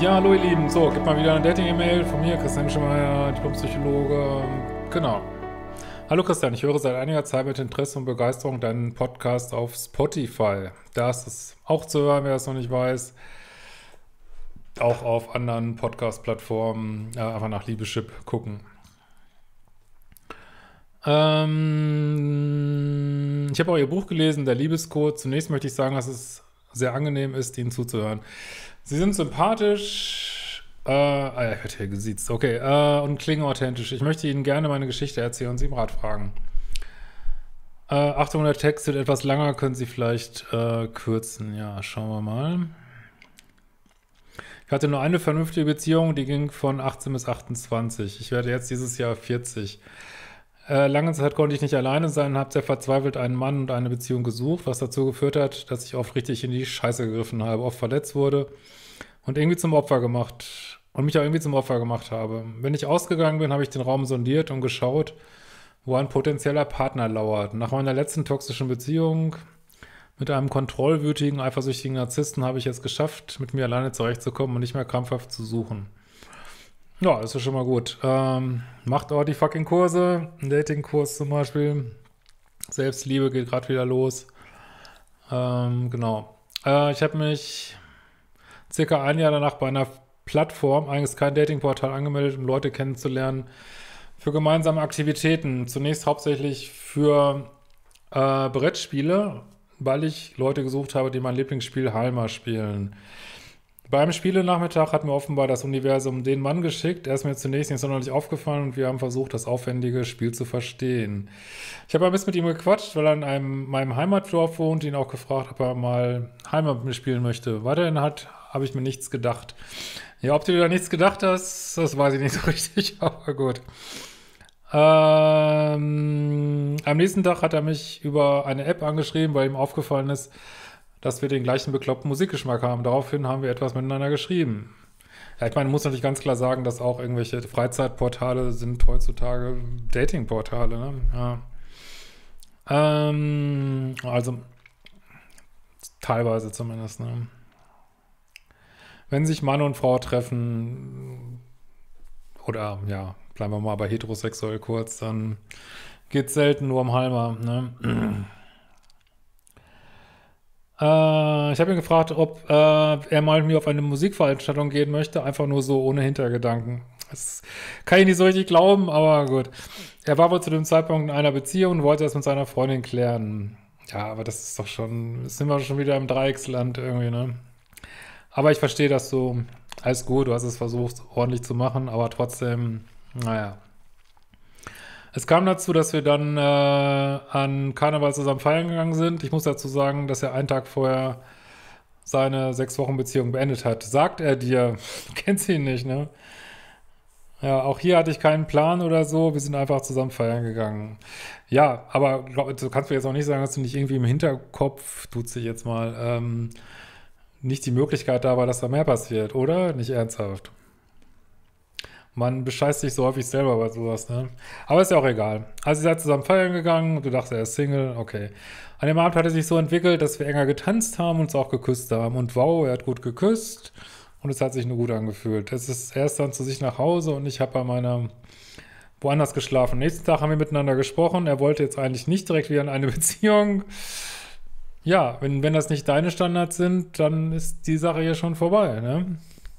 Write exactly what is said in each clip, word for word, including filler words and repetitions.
Ja, hallo ihr Lieben. So, gibt mal wieder eine Dating-E-Mail von mir, Christian Schemeier, Diplompsychologe. Genau. Hallo Christian, ich höre seit einiger Zeit mit Interesse und Begeisterung deinen Podcast auf Spotify. Da ist es auch zu hören, wer es noch nicht weiß. Auch auf anderen Podcast-Plattformen äh, einfach nach Liebeschip gucken. Ähm, ich habe auch Ihr Buch gelesen, Der Liebescode. Zunächst möchte ich sagen, dass es sehr angenehm ist, Ihnen zuzuhören. Sie sind sympathisch, äh, ah ja, ich werde hier gesiezt, okay, äh, und klingen authentisch. Ich möchte Ihnen gerne meine Geschichte erzählen und Sie im Rat fragen. Äh, Achtung, der Text wird etwas langer, können Sie vielleicht äh, kürzen. Ja, schauen wir mal. Ich hatte nur eine vernünftige Beziehung, die ging von achtzehn bis achtundzwanzig. Ich werde jetzt dieses Jahr vierzig. Äh, lange Zeit konnte ich nicht alleine sein und habe sehr verzweifelt einen Mann und eine Beziehung gesucht, was dazu geführt hat, dass ich oft richtig in die Scheiße gegriffen habe, oft verletzt wurde und irgendwie zum Opfer gemacht und mich auch irgendwie zum Opfer gemacht habe. Wenn ich ausgegangen bin, habe ich den Raum sondiert und geschaut, wo ein potenzieller Partner lauert. Nach meiner letzten toxischen Beziehung mit einem kontrollwütigen, eifersüchtigen Narzissten habe ich es geschafft, mit mir alleine zurechtzukommen und nicht mehr krampfhaft zu suchen. Ja, das ist schon mal gut. Ähm, macht auch die fucking Kurse. Ein Dating-Kurs zum Beispiel. Selbstliebe geht gerade wieder los. Ähm, genau. Äh, ich habe mich circa ein Jahr danach bei einer Plattform, eigentlich kein Datingportal, angemeldet, um Leute kennenzulernen für gemeinsame Aktivitäten. Zunächst hauptsächlich für äh, Brettspiele, weil ich Leute gesucht habe, die mein Lieblingsspiel Halma spielen. Beim Spielenachmittag hat mir offenbar das Universum den Mann geschickt. Er ist mir zunächst nicht sonderlich aufgefallen und wir haben versucht, das aufwendige Spiel zu verstehen. Ich habe ein bisschen mit ihm gequatscht, weil er in einem, meinem Heimatdorf wohnt, ihn auch gefragt, ob er mal Heimat mit mir spielen möchte. Weiterhin hat, habe ich mir nichts gedacht. Ja, ob du dir da nichts gedacht hast, das weiß ich nicht so richtig, aber gut. Ähm, am nächsten Tag hat er mich über eine App angeschrieben, weil ihm aufgefallen ist, dass wir den gleichen bekloppten Musikgeschmack haben. Daraufhin haben wir etwas miteinander geschrieben. Ja, ich meine, muss natürlich ganz klar sagen, dass auch irgendwelche Freizeitportale sind heutzutage Datingportale, ne? Ja. Ähm, also teilweise zumindest, ne? Wenn sich Mann und Frau treffen, oder ja, bleiben wir mal bei heterosexuell kurz, dann geht es selten nur um Halma, ne? Äh, ich habe ihn gefragt, ob äh, er mal mit mir auf eine Musikveranstaltung gehen möchte, einfach nur so ohne Hintergedanken. Das kann ich nicht so richtig glauben, aber gut. Er war wohl zu dem Zeitpunkt in einer Beziehung und wollte das mit seiner Freundin klären. Ja, aber das ist doch schon, jetzt sind wir schon wieder im Dreiecksland irgendwie, ne? Aber ich verstehe das so. Alles gut, du hast es versucht, ordentlich zu machen, aber trotzdem, naja. Es kam dazu, dass wir dann äh, an Karneval zusammen feiern gegangen sind. Ich muss dazu sagen, dass er einen Tag vorher seine sechs Wochen Beziehung beendet hat. Sagt er dir, kennst ihn nicht, ne? Ja, auch hier hatte ich keinen Plan oder so. Wir sind einfach zusammen feiern gegangen. Ja, aber glaub, du kannst mir jetzt auch nicht sagen, dass du nicht irgendwie im Hinterkopf, tut sich jetzt mal, ähm, nicht die Möglichkeit da war, dass da mehr passiert, oder? Nicht ernsthaft. Man bescheißt sich so häufig selber bei sowas, ne? Aber ist ja auch egal. Also ihr seid zusammen feiern gegangen, du dachtest, er ist Single, okay. An dem Abend hat es sich so entwickelt, dass wir enger getanzt haben und uns auch geküsst haben. Und wow, er hat gut geküsst und es hat sich nur gut angefühlt. Es ist erst dann zu sich nach Hause und ich habe bei meiner woanders geschlafen. Nächsten Tag haben wir miteinander gesprochen. Er wollte jetzt eigentlich nicht direkt wieder in eine Beziehung. Ja, wenn, wenn das nicht deine Standards sind, dann ist die Sache hier schon vorbei, ne?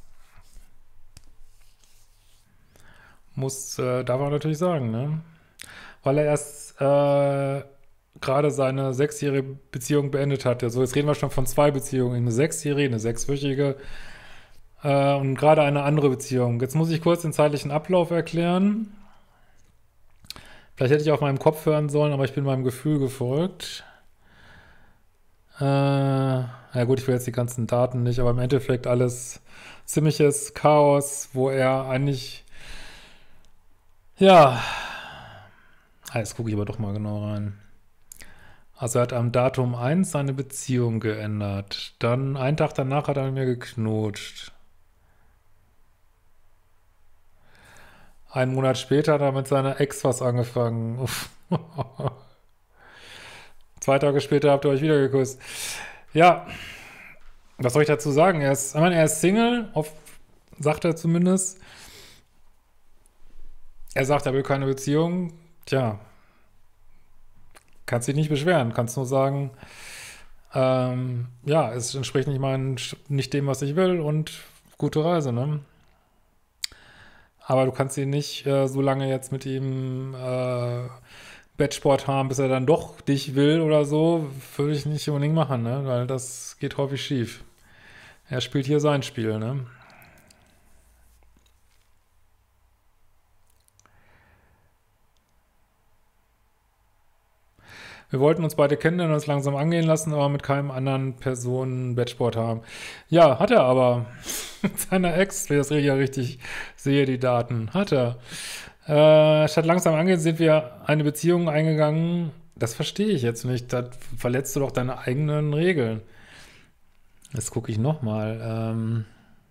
Muss, äh, darf man natürlich sagen, ne? Weil er erst äh, gerade seine sechsjährige Beziehung beendet hat. Also jetzt reden wir schon von zwei Beziehungen. Eine sechsjährige, eine sechswöchige äh, und gerade eine andere Beziehung. Jetzt muss ich kurz den zeitlichen Ablauf erklären. Vielleicht hätte ich auf meinem Kopf hören sollen, aber ich bin meinem Gefühl gefolgt. Äh, ja gut, ich will jetzt die ganzen Daten nicht, aber im Endeffekt alles ziemliches Chaos, wo er eigentlich ja, ah, jetzt gucke ich aber doch mal genau rein. Also er hat am Datum eins seine Beziehung geändert. Dann, einen Tag danach hat er mit mir geknutscht. Einen Monat später hat er mit seiner Ex was angefangen. Uff. Zwei Tage später habt ihr euch wieder geküsst. Ja, was soll ich dazu sagen? Er ist, ich meine, er ist Single, auf sagt er zumindest. Er sagt, er will keine Beziehung. Tja, kannst dich nicht beschweren, kannst nur sagen, ähm, ja, es entspricht nicht meinen, nicht dem, was ich will und gute Reise, ne? Aber du kannst ihn nicht äh, so lange jetzt mit ihm äh, Bettsport haben, bis er dann doch dich will oder so, würde ich nicht unbedingt machen, ne? Weil das geht häufig schief. Er spielt hier sein Spiel, ne? Wir wollten uns beide kennenlernen und uns langsam angehen lassen, aber mit keinem anderen Person Bettsport haben. Ja, hat er aber. Mit seiner Ex, wenn ich das ja richtig sehe, die Daten. Hat er. Äh, statt langsam angehen sind wir eine Beziehung eingegangen. Das verstehe ich jetzt nicht. Da verletzt du doch deine eigenen Regeln. Jetzt gucke ich nochmal. Ähm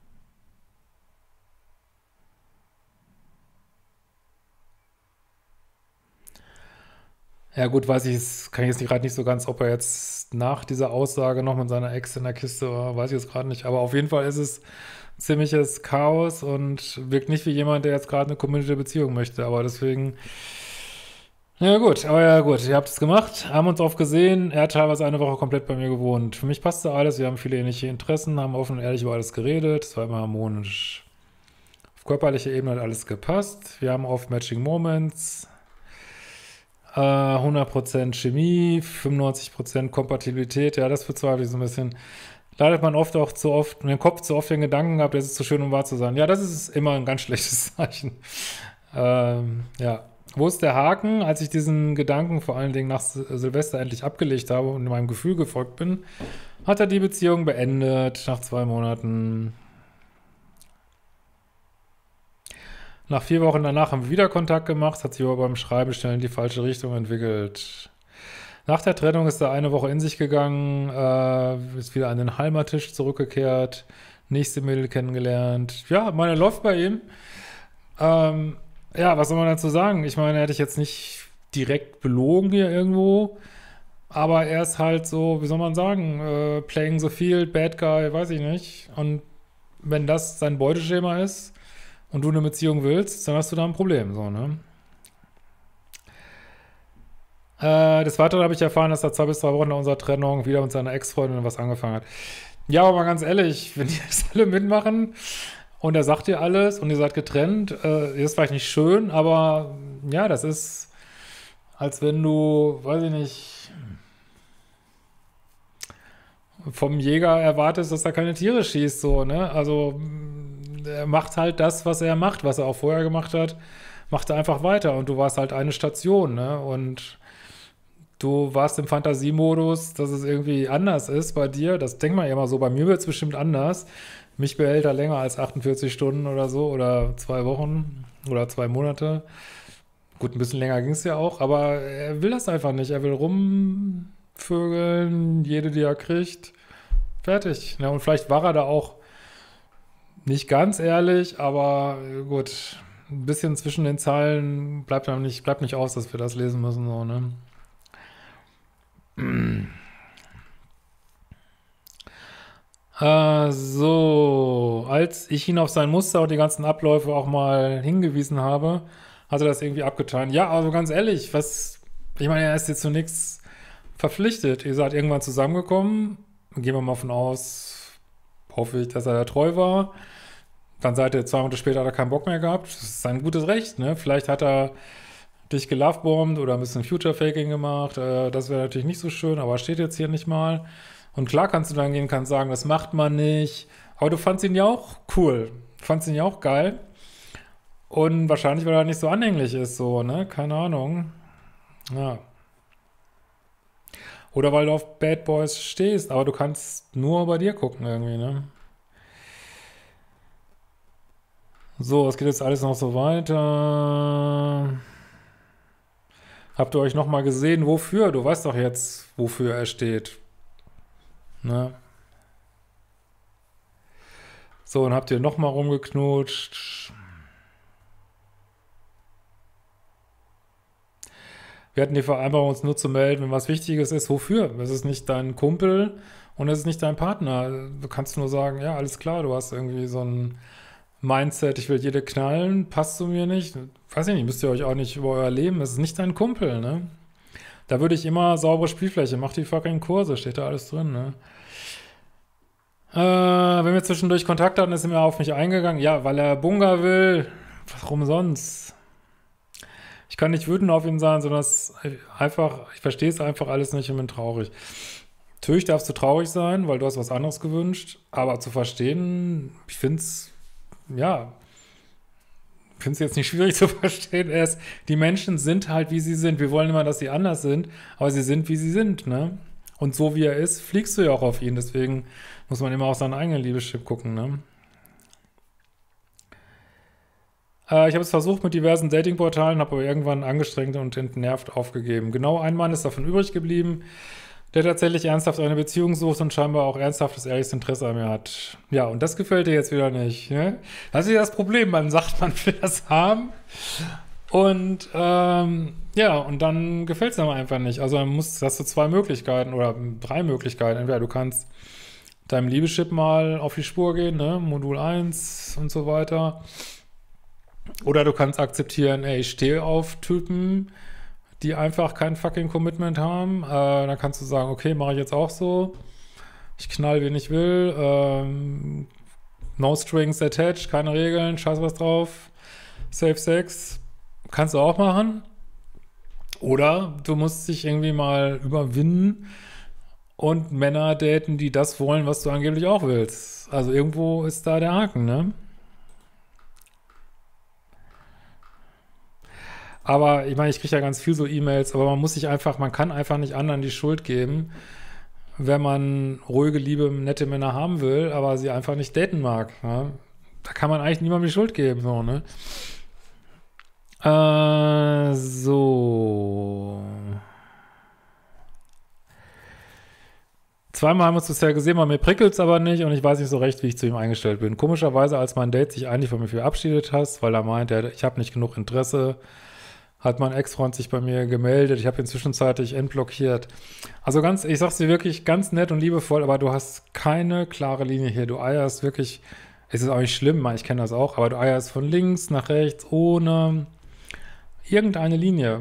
Ja gut, weiß ich, es kann ich jetzt gerade nicht so ganz, ob er jetzt nach dieser Aussage noch mit seiner Ex in der Kiste war, weiß ich jetzt gerade nicht. Aber auf jeden Fall ist es ziemliches Chaos und wirkt nicht wie jemand, der jetzt gerade eine committed Beziehung möchte. Aber deswegen, ja gut, aber ja gut, ihr habt es gemacht, haben uns oft gesehen. Er hat teilweise eine Woche komplett bei mir gewohnt. Für mich passte alles, wir haben viele ähnliche Interessen, haben offen und ehrlich über alles geredet. Es war immer harmonisch. Auf körperlicher Ebene hat alles gepasst. Wir haben oft Matching Moments. Äh, hundert Prozent Chemie, fünfundneunzig Prozent Kompatibilität, ja, das bezweifle ich so ein bisschen. Leidet man oft auch zu oft, in den Kopf zu oft den Gedanken gehabt, es ist zu schön, um wahr zu sein. Ja, das ist immer ein ganz schlechtes Zeichen. Ähm, ja. Wo ist der Haken? Als ich diesen Gedanken vor allen Dingen nach Sil- Silvester endlich abgelegt habe und meinem Gefühl gefolgt bin, hat er die Beziehung beendet nach zwei Monaten. Nach vier Wochen danach haben wir wieder Kontakt gemacht, hat sich aber beim Schreiben schnell in die falsche Richtung entwickelt. Nach der Trennung ist er eine Woche in sich gegangen, äh, ist wieder an den Heimattisch zurückgekehrt, nächste Mädel kennengelernt. Ja, meine läuft bei ihm. Ähm, ja, was soll man dazu sagen? Ich meine, er hätte ich jetzt nicht direkt belogen hier irgendwo, aber er ist halt so, wie soll man sagen, äh, playing the field, bad guy, weiß ich nicht. Und wenn das sein Beuteschema ist und du eine Beziehung willst, dann hast du da ein Problem, so, ne? Äh, des Weiteren habe ich erfahren, dass er zwei bis drei Wochen nach unserer Trennung wieder mit seiner Ex-Freundin was angefangen hat. Ja, aber mal ganz ehrlich, wenn die das alle mitmachen und er sagt dir alles und ihr seid getrennt, äh, ist vielleicht nicht schön, aber ja, das ist, als wenn du, weiß ich nicht, vom Jäger erwartest, dass er keine Tiere schießt, so, ne? Also, er macht halt das, was er macht, was er auch vorher gemacht hat, macht er einfach weiter und du warst halt eine Station, ne? Und du warst im Fantasiemodus, dass es irgendwie anders ist bei dir. Das denkt man ja immer so. Bei mir wird es bestimmt anders. Mich behält er länger als achtundvierzig Stunden oder so oder zwei Wochen oder zwei Monate. Gut, ein bisschen länger ging es ja auch, aber er will das einfach nicht. Er will rumvögeln, jede, die er kriegt. Fertig. Ja, und vielleicht war er da auch nicht ganz ehrlich, aber gut, ein bisschen zwischen den Zeilen bleibt einem nicht, bleibt nicht aus, dass wir das lesen müssen, so, ne? Äh, so, als ich ihn auf sein Muster und die ganzen Abläufe auch mal hingewiesen habe, hat er das irgendwie abgetan. Ja, also ganz ehrlich, was, ich meine, er ist jetzt zu nichts verpflichtet. Ihr seid irgendwann zusammengekommen, gehen wir mal von aus, hoffe ich, dass er da treu war. Dann seid ihr zwei Monate später, hat er keinen Bock mehr gehabt. Das ist sein gutes Recht, ne? Vielleicht hat er dich gelovebombt oder ein bisschen Future-Faking gemacht. Äh, das wäre natürlich nicht so schön, aber steht jetzt hier nicht mal. Und klar kannst du dann gehen, kannst sagen, das macht man nicht. Aber du fandst ihn ja auch cool. Du fandst ihn ja auch geil. Und wahrscheinlich, weil er nicht so anhänglich ist, so, ne? Keine Ahnung. Ja. Oder weil du auf Bad Boys stehst, aber du kannst nur bei dir gucken irgendwie, ne? So, es geht jetzt alles noch so weiter. Habt ihr euch nochmal gesehen? Wofür? Du weißt doch jetzt, wofür er steht. Ne? So, und habt ihr nochmal rumgeknutscht. Wir hatten die Vereinbarung, uns nur zu melden, wenn was Wichtiges ist. Wofür? Es ist nicht dein Kumpel und es ist nicht dein Partner. Du kannst nur sagen, ja, alles klar, du hast irgendwie so ein Mindset, ich will jede knallen, passt zu mir nicht. Weiß ich nicht, müsst ihr euch auch nicht über euer Leben, das ist nicht dein Kumpel, ne? Da würde ich immer saubere Spielfläche, mach die fucking Kurse, steht da alles drin, ne? Äh, wenn wir zwischendurch Kontakt hatten, ist er mir auf mich eingegangen. Ja, weil er Bunga will. Warum sonst? Ich kann nicht wütend auf ihn sein, sondern es einfach, ich verstehe es einfach alles nicht und bin traurig. Natürlich darfst du traurig sein, weil du hast was anderes gewünscht, aber zu verstehen, ich finde es, ja, ich finde es jetzt nicht schwierig zu verstehen. Erst, die Menschen sind halt, wie sie sind. Wir wollen immer, dass sie anders sind, aber sie sind, wie sie sind, ne? Und so wie er ist, fliegst du ja auch auf ihn. Deswegen muss man immer auf seinen eigenen Liebeschip gucken, ne? Äh, ich habe es versucht mit diversen Datingportalen, habe aber irgendwann angestrengt und entnervt aufgegeben. Genau ein Mann ist davon übrig geblieben, der tatsächlich ernsthaft eine Beziehung sucht und scheinbar auch ernsthaftes, ehrliches Interesse an mir hat. Ja, und das gefällt dir jetzt wieder nicht, ne? Das ist ja das Problem. Man sagt, man will das haben und ähm, ja, und dann gefällt es einem einfach nicht. Also dann musst, hast du zwei Möglichkeiten oder drei Möglichkeiten. Entweder du kannst deinem Liebeschip mal auf die Spur gehen, ne? Modul eins und so weiter. Oder du kannst akzeptieren, ey, ich stehe auf Typen, die einfach kein fucking Commitment haben. Äh, dann kannst du sagen, okay, mache ich jetzt auch so. Ich knall, wen ich will. Ähm, no strings attached, keine Regeln, scheiß was drauf. Safe Sex. Kannst du auch machen. Oder du musst dich irgendwie mal überwinden und Männer daten, die das wollen, was du angeblich auch willst. Also irgendwo ist da der Haken, ne? Aber ich meine, ich kriege ja ganz viel so E-Mails, aber man muss sich einfach, man kann einfach nicht anderen die Schuld geben, wenn man ruhige, liebe, nette Männer haben will, aber sie einfach nicht daten mag. Ne? Da kann man eigentlich niemandem die Schuld geben, so, ne? Äh, so. Zweimal haben wir uns bisher gesehen, bei mir prickelt es aber nicht und ich weiß nicht so recht, wie ich zu ihm eingestellt bin. Komischerweise, als mein Date sich eigentlich von mir verabschiedet hast, weil er meint, er, ich habe nicht genug Interesse, hat mein Ex-Freund sich bei mir gemeldet. Ich habe ihn zwischenzeitlich entblockiert. Also ganz, ich sag's dir wirklich ganz nett und liebevoll, aber du hast keine klare Linie hier. Du eierst wirklich, es ist auch nicht schlimm, ich kenne das auch, aber du eierst von links nach rechts ohne irgendeine Linie.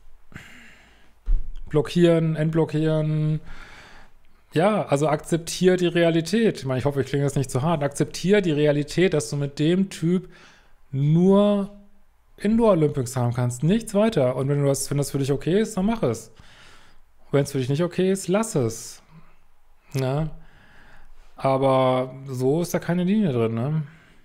Blockieren, entblockieren. Ja, also akzeptier die Realität. Ich meine, ich hoffe, ich klinge jetzt nicht zu hart. Akzeptier die Realität, dass du mit dem Typ nur Indoor Olympics haben kannst, nichts weiter. Und wenn du das, wenn das für dich okay ist, dann mach es. Wenn es für dich nicht okay ist, lass es. Ja. Aber so ist da keine Linie drin, ne?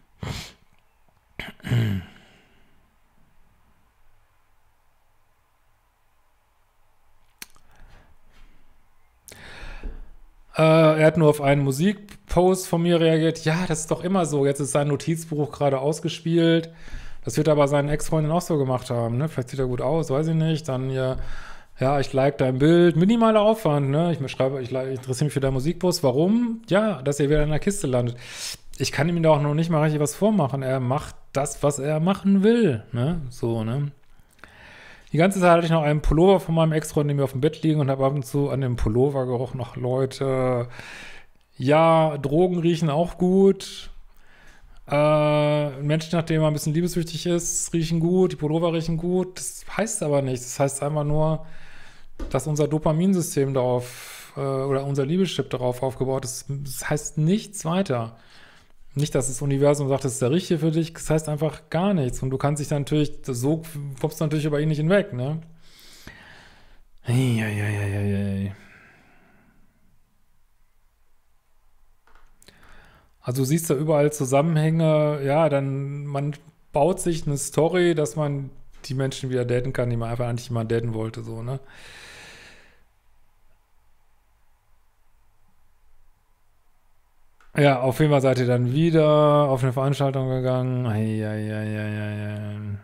Äh, er hat nur auf einen Musikpost von mir reagiert. Ja, das ist doch immer so. Jetzt ist sein Notizbuch gerade ausgespielt. Das wird aber seinen Ex-Freundin auch so gemacht haben, ne? Vielleicht sieht er gut aus, weiß ich nicht. Dann ja, ja, ich like dein Bild. Minimaler Aufwand, ne? Ich mir schreibe, ich, like, ich interessiere mich für deinen Musikpost. Warum? Ja, dass er wieder in der Kiste landet. Ich kann ihm da auch noch nicht mal richtig was vormachen. Er macht das, was er machen will, ne? So, ne? Die ganze Zeit hatte ich noch einen Pullover von meinem Ex-Freund neben mir auf dem Bett liegen und habe ab und zu an dem Pullover gerochen. Ach, Leute. Ja, Drogen riechen auch gut. Äh, Menschen, nachdem man ein bisschen liebessüchtig ist, riechen gut, die Pullover riechen gut. Das heißt aber nichts. Das heißt einfach nur, dass unser Dopaminsystem darauf, äh, oder unser Liebeschip darauf aufgebaut ist. Das heißt nichts weiter. Nicht, dass das Universum sagt, das ist der Richtige für dich. Das heißt einfach gar nichts. Und du kannst dich dann natürlich, so kommst du natürlich über ihn nicht hinweg, ne? Eieieiei. Also du siehst da überall Zusammenhänge, ja, dann, man baut sich eine Story, dass man die Menschen wieder daten kann, die man einfach nicht mal daten wollte, so, ne? Ja, auf jeden Fall seid ihr dann wieder auf eine Veranstaltung gegangen. Eieieiei.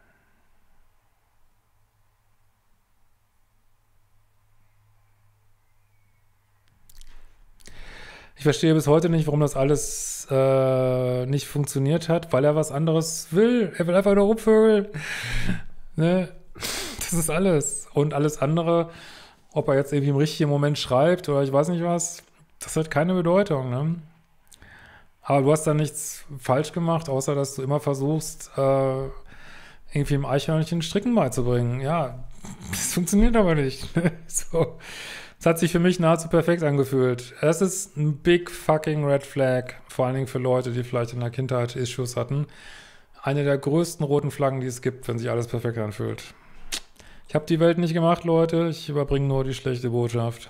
Ich verstehe bis heute nicht, warum das alles äh, nicht funktioniert hat, weil er was anderes will. Er will einfach nur rumvögeln. Ne? Das ist alles. Und alles andere, ob er jetzt irgendwie im richtigen Moment schreibt oder ich weiß nicht was, das hat keine Bedeutung, ne? Aber du hast da nichts falsch gemacht, außer dass du immer versuchst, äh, irgendwie im Eichhörnchen Stricken beizubringen. Ja, das funktioniert aber nicht. So. Es hat sich für mich nahezu perfekt angefühlt. Es ist ein big fucking Red Flag, vor allen Dingen für Leute, die vielleicht in der Kindheit Issues hatten. Eine der größten roten Flaggen, die es gibt, wenn sich alles perfekt anfühlt. Ich habe die Welt nicht gemacht, Leute. Ich überbringe nur die schlechte Botschaft.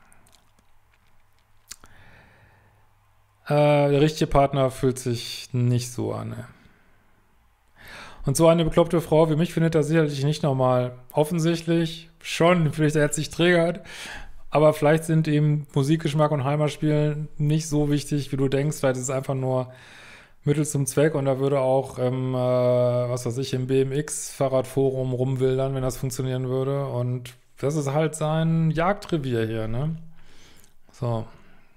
Äh, der richtige Partner fühlt sich nicht so an. Ne? Und so eine bekloppte Frau wie mich findet das sicherlich nicht normal. Offensichtlich schon, vielleicht er hat sich triggert. Aber vielleicht sind ihm Musikgeschmack und Heimatspielen nicht so wichtig, wie du denkst. Vielleicht ist es einfach nur Mittel zum Zweck und da würde auch, ähm, äh, was weiß ich, im B M X-Fahrradforum rumwildern, wenn das funktionieren würde. Und das ist halt sein Jagdrevier hier, ne? So.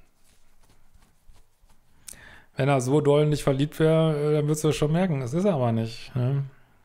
Wenn er so doll nicht verliebt wäre, dann würdest du das schon merken. Das ist er aber nicht, ne?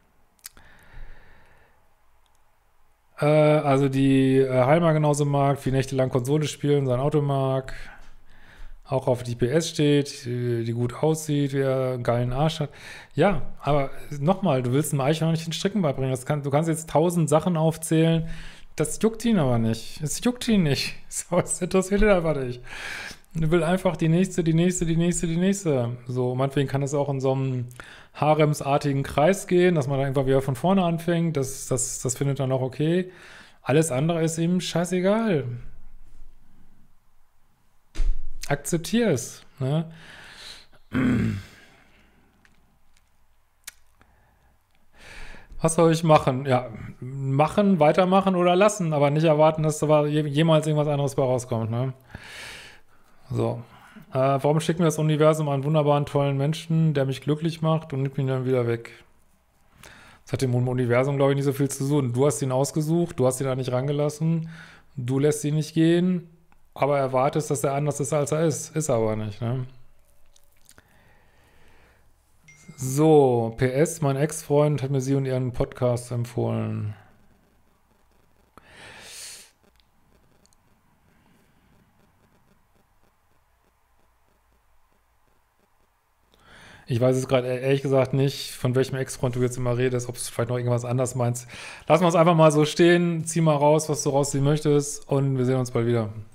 Äh, also die äh, Halma genauso mag, wie nächtelang Konsole spielen, sein Auto mag, auch auf die P S steht, die, die gut aussieht, wie er einen geilen Arsch hat. Ja, aber nochmal, du willst einem Eichhörnchen Stricken beibringen. Das kann, du kannst jetzt tausend Sachen aufzählen, das juckt ihn aber nicht. Es juckt ihn nicht. So, das interessiert ihn einfach nicht. Er will einfach die nächste, die nächste, die nächste, die nächste. So, meinetwegen kann es auch in so einem haremsartigen Kreis gehen, dass man dann einfach wieder von vorne anfängt. Das, das, das findet er noch okay. Alles andere ist ihm scheißegal. Akzeptier es. Ne? Was soll ich machen? Ja, machen, weitermachen oder lassen, aber nicht erwarten, dass da jemals irgendwas anderes bei rauskommt. Ne? So. Äh, warum schickt mir das Universum einen wunderbaren, tollen Menschen, der mich glücklich macht und nimmt ihn dann wieder weg? Das hat dem Universum, glaube ich, nicht so viel zu tun. Du hast ihn ausgesucht, du hast ihn da nicht rangelassen, du lässt ihn nicht gehen, aber erwartest, dass er anders ist, als er ist. Ist er aber nicht, ne? So, P S, mein Ex-Freund hat mir sie und ihren Podcast empfohlen. Ich weiß es gerade ehrlich gesagt nicht, von welchem Ex-Freund du jetzt immer redest, ob es vielleicht noch irgendwas anderes meinst. Lass mal es einfach mal so stehen, zieh mal raus, was du rausziehen möchtest und wir sehen uns bald wieder.